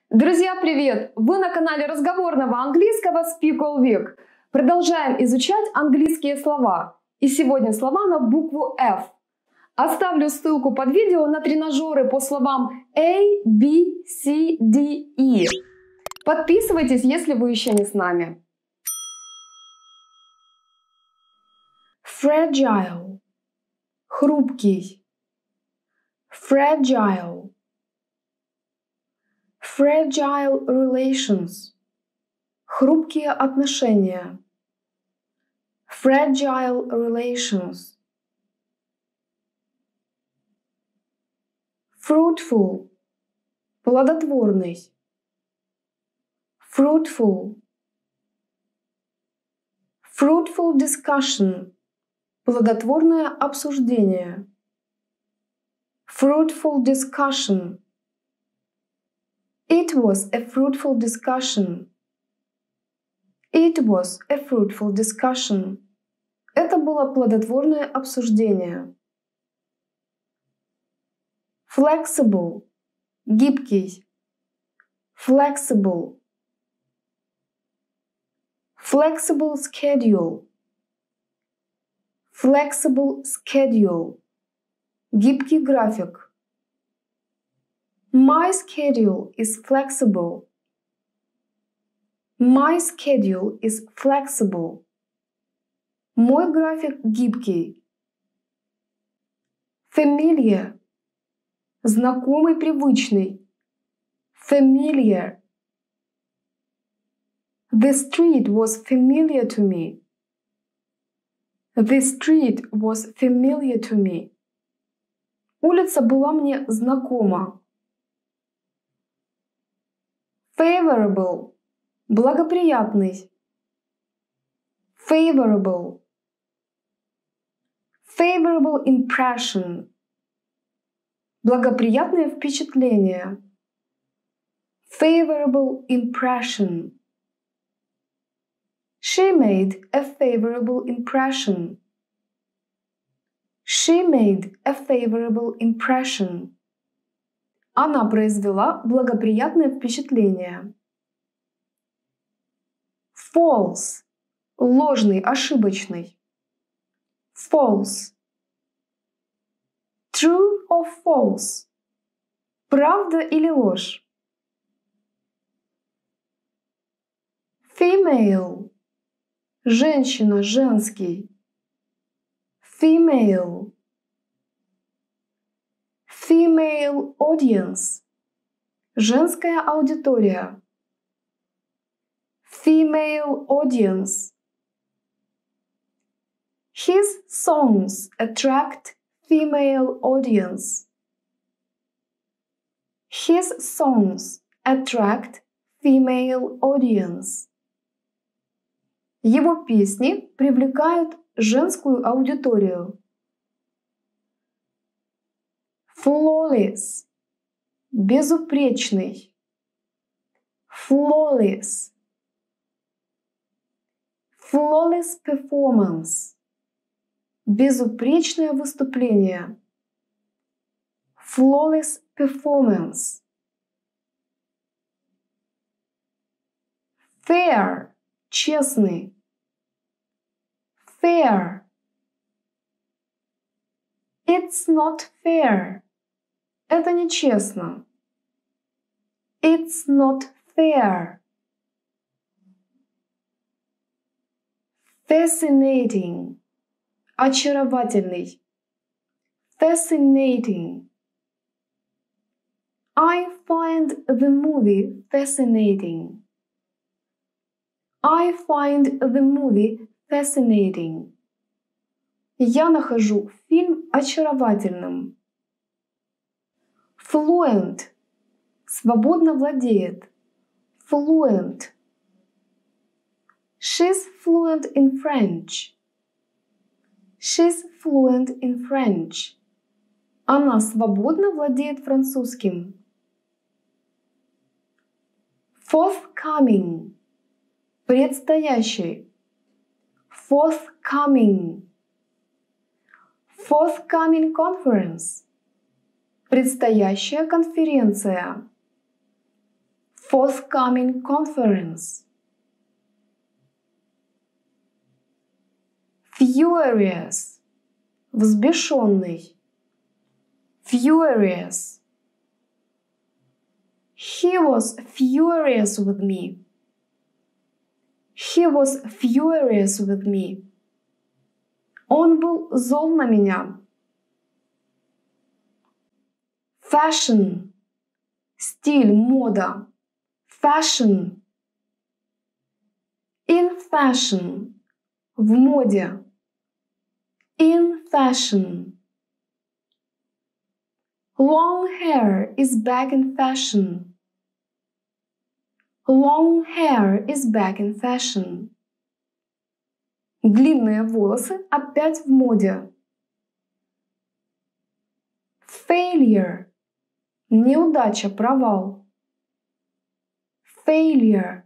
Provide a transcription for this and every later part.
Друзья, привет! Вы на канале разговорного английского Speak All Week. Продолжаем изучать английские слова. И сегодня слова на букву F. Оставлю ссылку под видео на тренажеры по словам A, B, C, D, E. Подписывайтесь, если вы еще не с нами. Fragile. Хрупкий. Fragile. Fragile relations. Хрупкие отношения. Fragile relations. Fruitful. Плодотворный. Fruitful. Fruitful discussion. Плодотворное обсуждение. Fruitful discussion. It was a fruitful discussion. It was a fruitful discussion. Это было плодотворное обсуждение. Flexible. Гибкий. Flexible. Flexible schedule. Flexible schedule. Гибкий график. My schedule is flexible. My schedule is flexible. Мой график гибкий. Familiar. Знакомый, привычный. Familiar. The street was familiar to me. The street was familiar to me. Улица была мне знакома. Favorable. Благоприятный. Favorable. Favorable impression. Благоприятное впечатление. Favorable impression. She made a favorable impression. She made a favorable impression. Она произвела благоприятное впечатление. False. Ложный, ошибочный. False. True or false? Правда или ложь? Female. Женщина, женский. Female. Female audience. Женская аудитория. Female audience. His songs attract female audience. His songs attract female audience. Его песни привлекают женскую аудиторию. Flawless. Безупречный. Flawless. Flawless performance. Безупречное выступление. Flawless performance. Fair. Честный. Fair. It's not fair. Это нечестно. It's not fair. Fascinating. Очаровательный. Fascinating. I find the movie fascinating. I find the movie fascinating. Я нахожу фильм очаровательным. Fluent. Свободно владеет. Fluent. She's fluent in French. She's fluent in French. Она свободно владеет французским. Forthcoming. Предстоящий. Forthcoming. Forthcoming conference. Предстоящая конференция. Forthcoming conference. Furious. Взбешенный. Furious. He was furious with me. He was furious with me. Он был зол на меня. Fashion. Стиль, мода. Fashion. In fashion. В моде. In fashion. Long hair is back in fashion. Long hair is back in fashion. Длинные волосы опять в моде. Failure. Неудача, провал. Failure.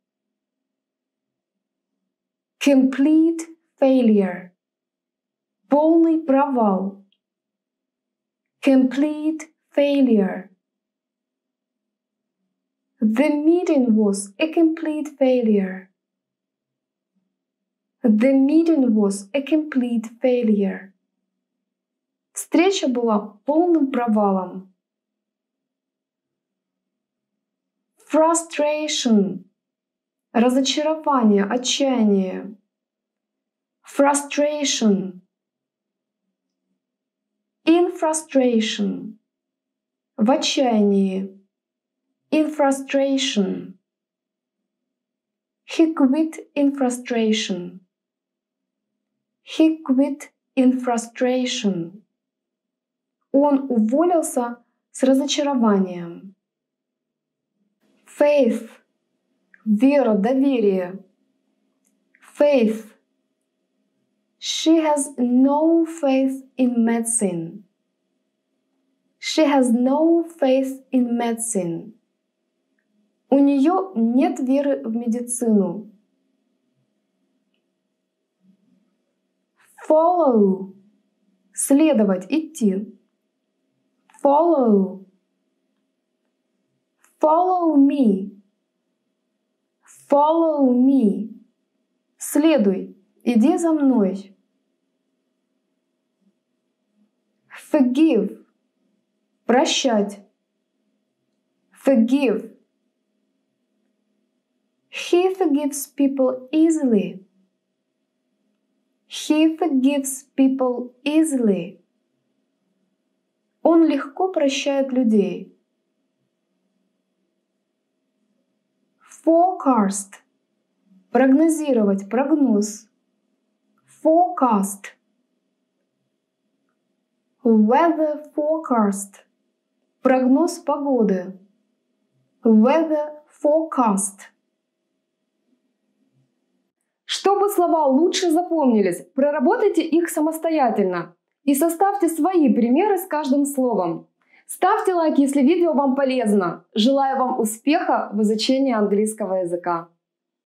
Complete failure. Полный провал. Complete failure. The meeting was a complete failure. The meeting was a complete failure. Встреча была полным провалом. Frustration. Разочарование, отчаяние. Frustration. In frustration. В отчаянии. In frustration. He quit in frustration. He quit in frustration. Он уволился с разочарованием. Faith. Вера, доверие. Faith. She has no faith in medicine. She has no faith in medicine. У нее нет веры в медицину. Follow. Следовать, идти. Follow. Follow me. Follow me. Следуй, иди за мной. Forgive. Прощать. Forgive. He forgives people easily. He forgives people easily. Он легко прощает людей. Forecast. Прогнозировать, прогноз. Forecast. Weather forecast. Прогноз погоды. Weather forecast. Чтобы слова лучше запомнились, проработайте их самостоятельно и составьте свои примеры с каждым словом. Ставьте лайк, если видео вам полезно. Желаю вам успеха в изучении английского языка.